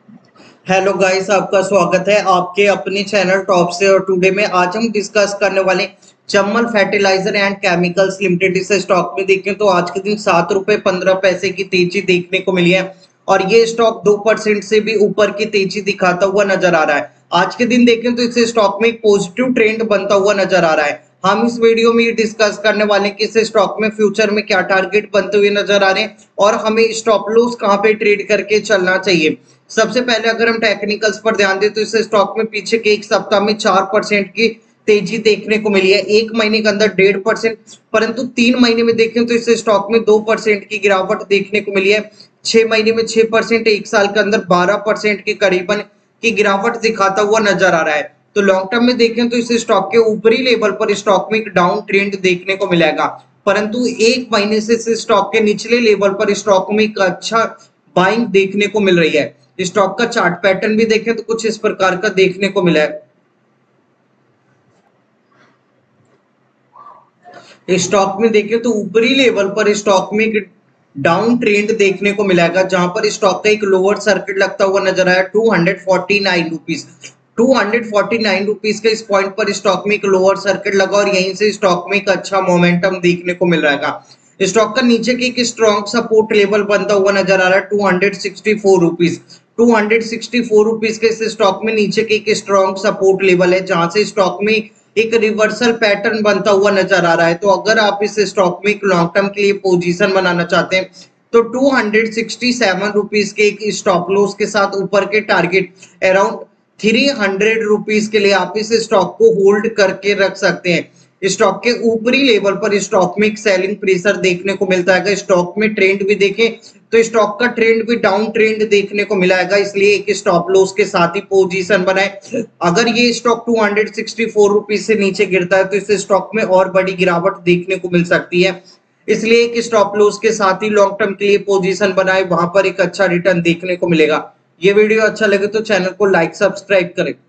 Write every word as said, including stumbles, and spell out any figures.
Hello guys, आपका स्वागत है आपके अपने चैनल टॉप से। और टुडे में आज हम डिस्कस करने वाले Chambal fertiliser and chemicals limited. इस स्टॉक में देखें तो आज के दिन सात रुपए पंद्रह पैसे की तेजी देखने को मिली है और ये स्टॉक दो परसेंट से भी ऊपर की तेजी दिखाता हुआ नजर आ रहा है। आज के दिन देखें तो इस स्टॉक में एक पॉजिटिव ट्रेंड बनता हुआ नजर आ रहा है। हम इस वीडियो में ये डिस्कस करने वाले हैं कि इस स्टॉक में फ्यूचर में क्या टारगेट बनते हुए नजर आ रहे हैं और हमें स्टॉप लॉस कहां पे ट्रेड करके चलना चाहिए। सबसे पहले अगर हम टेक्निकल्स पर ध्यान दें तो इस स्टॉक में पीछे के एक सप्ताह में चार परसेंट की तेजी देखने को मिली है, एक महीने के अंदर डेढ़ परसेंट, परंतु तीन महीने में देखें तो इस स्टॉक में दो परसेंट की गिरावट देखने को मिली है। छह महीने में छह परसेंट, एक साल के अंदर बारह परसेंट के करीबन की गिरावट दिखाता हुआ नजर आ रहा है। तो लॉन्ग टर्म में देखें तो इस स्टॉक के ऊपरी लेवल पर स्टॉक में एक डाउन ट्रेंड देखने को मिलेगा, परंतु एक महीने से इस स्टॉक के निचले लेवल पर स्टॉक में एक अच्छा बाइंग देखने को मिल रही है। स्टॉक का चार्ट पैटर्न भी देखें तो कुछ इस प्रकार का देखने को मिला है। स्टॉक में देखें तो ऊपरी लेवल पर स्टॉक में एक डाउन ट्रेंड देखने को मिलेगा, जहां पर स्टॉक का एक लोअर सर्किट लगता हुआ नजर आया two hundred forty nine rupees. Two hundred forty nine rupees के इस पॉइंट पर स्टॉक में एक लोअर सर्किट लगा और यहीं से स्टॉक में एक अच्छा मोमेंटम देखने को मिल रहा है। स्टॉक का नीचे की एक स्ट्रॉन्ग सपोर्ट लेवल बनता हुआ नजर आ रहा है two hundred sixty four rupees. Two hundred sixty four rupees के इस स्टॉक में नीचे की एक स्ट्रॉन्ग सपोर्ट लेवल है, जहां से स्टॉक में एक रिवर्सल पैटर्न बनता हुआ नजर आ रहा है। तो अगर आप इस स्टॉक में एक लॉन्ग टर्म के लिए पोजीशन बनाना चाहते हैं तो two hundred sixty seven rupees के एक स्टॉप लॉस के साथ ऊपर के target around three hundred rupees के लिए आप इस स्टॉक को होल्ड करके रख सकते हैं। स्टॉक के ऊपरी लेवल पर स्टॉक में एक सेलिंग प्रेशर देखने को मिलता है। स्टॉक में ट्रेंड भी देखें तो स्टॉक का ट्रेंड भी डाउन ट्रेंड देखने को मिलाएगा, इसलिए एक स्टॉप लॉस के साथ ही पोजीशन बनाए। अगर ये stock two hundred sixty four rupees से नीचे गिरता है तो इस स्टॉक में और बड़ी गिरावट देखने को मिल सकती है, इसलिए एक स्टॉप लॉस के साथ ही लॉन्ग टर्म के लिए पोजीशन बनाए, वहां पर एक अच्छा रिटर्न देखने को मिलेगा। ये वीडियो अच्छा लगे तो चैनल को लाइक सब्सक्राइब करें।